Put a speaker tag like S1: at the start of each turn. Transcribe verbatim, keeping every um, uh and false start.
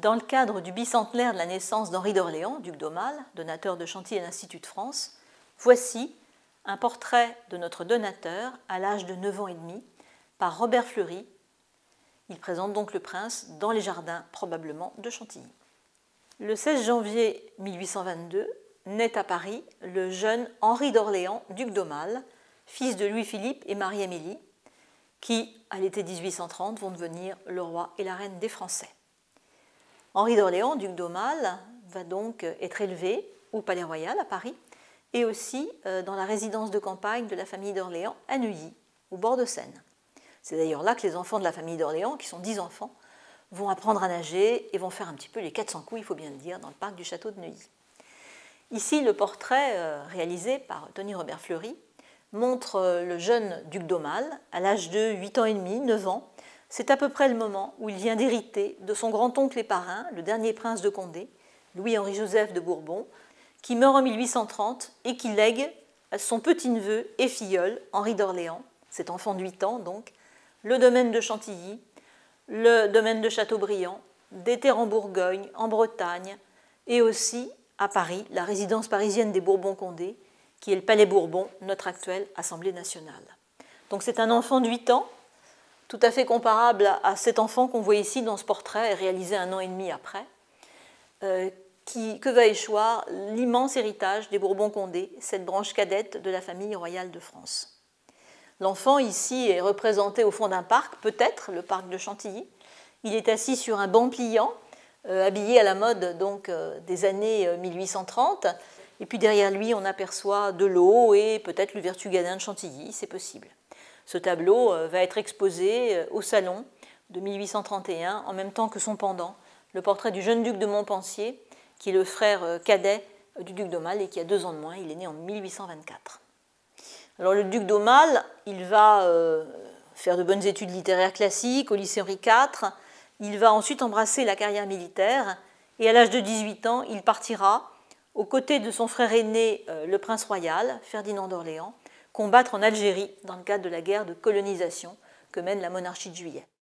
S1: Dans le cadre du bicentenaire de la naissance d'Henri d'Orléans, duc d'Aumale, donateur de Chantilly à l'Institut de France, voici un portrait de notre donateur à l'âge de neuf ans et demi par Robert Fleury. Il présente donc le prince dans les jardins probablement de Chantilly. Le seize janvier mille huit cent vingt-deux naît à Paris le jeune Henri d'Orléans, duc d'Aumale, fils de Louis-Philippe et Marie-Amélie, qui, à l'été mille huit cent trente, vont devenir le roi et la reine des Français. Henri d'Orléans, duc d'Aumale, va donc être élevé au Palais Royal à Paris et aussi dans la résidence de campagne de la famille d'Orléans à Neuilly, au bord de Seine. C'est d'ailleurs là que les enfants de la famille d'Orléans, qui sont dix enfants, vont apprendre à nager et vont faire un petit peu les quatre cents coups, il faut bien le dire, dans le parc du château de Neuilly. Ici, le portrait réalisé par Tony Robert Fleury montre le jeune duc d'Aumale à l'âge de huit ans et demi, neuf ans. C'est à peu près le moment où il vient d'hériter de son grand-oncle et parrain, le dernier prince de Condé, Louis-Henri-Joseph de Bourbon, qui meurt en mille huit cent trente et qui lègue à son petit-neveu et filleul, Henri d'Orléans, cet enfant de huit ans donc, le domaine de Chantilly, le domaine de Châteaubriand, des terres en Bourgogne, en Bretagne, et aussi à Paris, la résidence parisienne des Bourbons-Condé, qui est le Palais Bourbon, notre actuelle Assemblée nationale. Donc c'est un enfant de huit ans, tout à fait comparable à cet enfant qu'on voit ici dans ce portrait, réalisé un an et demi après, euh, qui, que va échoir l'immense héritage des Bourbons-Condé, cette branche cadette de la famille royale de France. L'enfant ici est représenté au fond d'un parc, peut-être le parc de Chantilly. Il est assis sur un banc pliant, euh, habillé à la mode donc, euh, des années mille huit cent trente, et puis derrière lui on aperçoit de l'eau et peut-être le Vertugadin de Chantilly, c'est possible. Ce tableau va être exposé au salon de mille huit cent trente et un, en même temps que son pendant, le portrait du jeune duc de Montpensier, qui est le frère cadet du duc d'Aumale et qui a deux ans de moins, il est né en mille huit cent vingt-quatre. Alors le duc d'Aumale, il va euh, faire de bonnes études littéraires classiques au lycée Henri quatre, il va ensuite embrasser la carrière militaire, et à l'âge de dix-huit ans, il partira, aux côtés de son frère aîné, euh, le prince royal, Ferdinand d'Orléans, combattre en Algérie dans le cadre de la guerre de colonisation que mène la monarchie de Juillet.